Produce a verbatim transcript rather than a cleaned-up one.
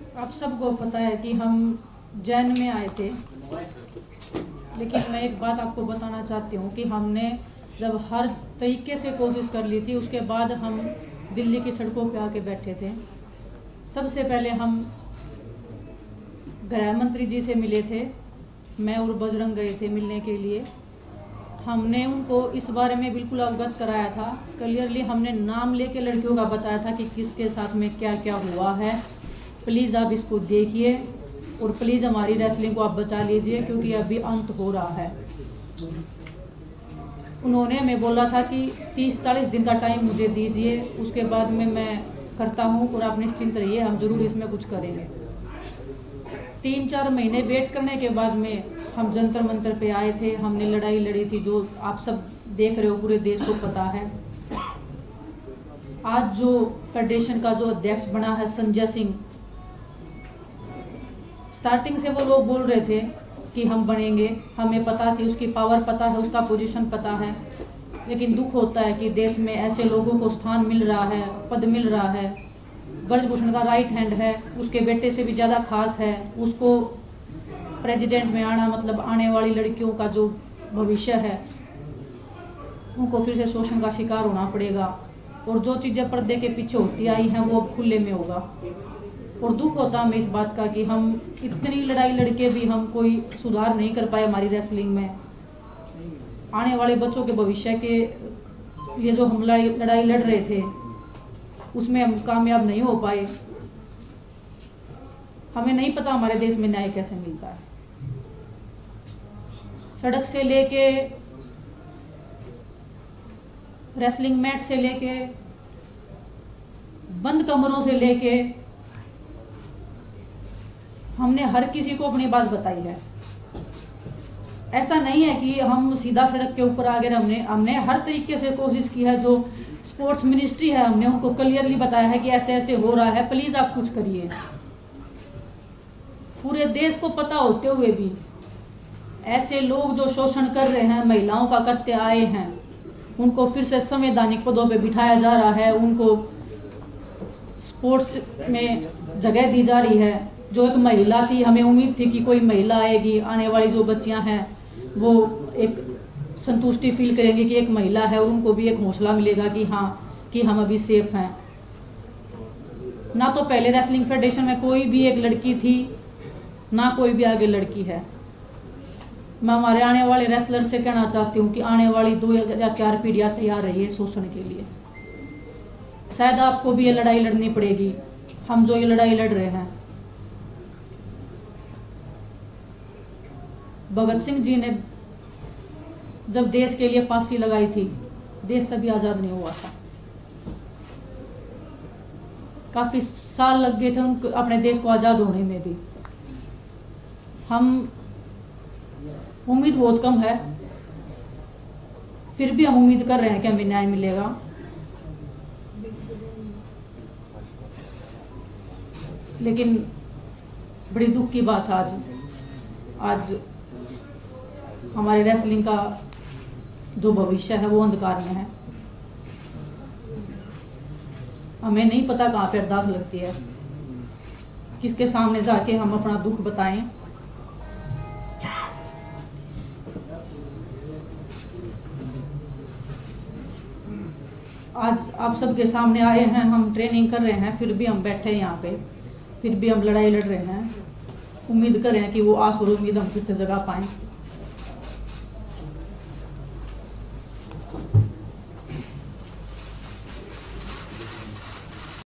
आप सबको पता है कि हम जैन में आए थे, लेकिन मैं एक बात आपको बताना चाहती हूँ कि हमने जब हर तरीके से कोशिश कर ली थी, उसके बाद हम दिल्ली की सड़कों पे आके बैठे थे। सबसे पहले हम गृह मंत्री जी से मिले थे, मैं और बजरंग गए थे मिलने के लिए। हमने उनको इस बारे में बिल्कुल अवगत कराया था, क्लियरली हमने नाम लेके लड़कियों का बताया था कि किसके साथ में क्या क्या हुआ है। प्लीज़ आप इसको देखिए और प्लीज़ हमारी रेसलिंग को आप बचा लीजिए, क्योंकि अभी अंत हो रहा है। उन्होंने हमें बोला था कि तीस चालीस दिन का टाइम मुझे दीजिए, उसके बाद में मैं करता हूँ और आप निश्चिंत रहिए, हम ज़रूर इसमें कुछ करेंगे। तीन चार महीने वेट करने के बाद में हम जंतर मंतर पे आए थे, हमने लड़ाई लड़ी थी, जो आप सब देख रहे हो, पूरे देश को पता है। आज जो फेडरेशन का जो अध्यक्ष बना है संजय सिंह, स्टार्टिंग से वो लोग बोल रहे थे कि हम बनेंगे, हमें पता थी, उसकी पावर पता है, उसका पोजीशन पता है। लेकिन दुख होता है कि देश में ऐसे लोगों को स्थान मिल रहा है, पद मिल रहा है। ब्रजभूषण का राइट हैंड है, उसके बेटे से भी ज़्यादा खास है, उसको प्रेसिडेंट में आना मतलब आने वाली लड़कियों का जो भविष्य है उनको फिर से शोषण का शिकार होना पड़ेगा, और जो चीज़ें पर्दे के पीछे होती आई हैं वो अब खुले में होगा। और दुख होता हमें इस बात का कि हम इतनी लड़ाई लड़के भी हम कोई सुधार नहीं कर पाए हमारी रेसलिंग में। आने वाले बच्चों के भविष्य के लिए जो हम लड़ाई लड़ रहे थे उसमें हम कामयाब नहीं हो पाए। हमें नहीं पता हमारे देश में न्याय कैसे मिलता है। सड़क से लेके रेसलिंग मैट से लेके बंद कमरों से लेके हमने हर किसी को अपनी बात बताई है। ऐसा नहीं है कि हम सीधा सड़क के ऊपर आ गए, हमने हमने हर तरीके से कोशिश की है। जो स्पोर्ट्स मिनिस्ट्री है हमने उनको क्लियरली बताया है कि ऐसे ऐसे हो रहा है, प्लीज आप कुछ करिए। पूरे देश को पता होते हुए भी ऐसे लोग जो शोषण कर रहे हैं, महिलाओं का करते आए हैं, उनको फिर से संवैधानिक पदों पे बिठाया जा रहा है, उनको स्पोर्ट्स में जगह दी जा रही है। जो एक महिला थी, हमें उम्मीद थी कि कोई महिला आएगी, आने वाली जो बच्चियां हैं वो एक संतुष्टि फील करेंगी कि एक महिला है, और उनको भी एक हौसला मिलेगा कि हाँ कि हम अभी सेफ हैं। ना तो पहले रेसलिंग फेडरेशन में कोई भी एक लड़की थी, ना कोई भी आगे लड़की है। मैं हमारे आने वाले रेसलर से कहना चाहती हूँ कि आने वाली दो या चार पीढ़ियाँ तैयार रहिए शोषण के लिए। शायद आपको भी ये लड़ाई लड़नी पड़ेगी, हम जो ये लड़ाई लड़ रहे हैं। भगत सिंह जी ने जब देश के लिए फांसी लगाई थी, देश तभी आजाद नहीं हुआ था। काफी साल लग गए थे उनको अपने देश को आजाद होने में भी। हम उम्मीद बहुत कम है, फिर भी हम उम्मीद कर रहे हैं कि हमें न्याय मिलेगा। लेकिन बड़ी दुख की बात आज आज हमारे रेसलिंग का जो भविष्य है वो अंधकार में है। हमें नहीं पता कहाँ पे अरदास लगती है, किसके सामने जाके हम अपना दुख बताएं। आज आप सबके सामने आए हैं, हम ट्रेनिंग कर रहे हैं, फिर भी हम बैठे हैं यहाँ पे, फिर भी हम लड़ाई लड़ रहे हैं। उम्मीद कर रहे हैं कि वो आस और उम्मीद हम फिर से जगा पाएं।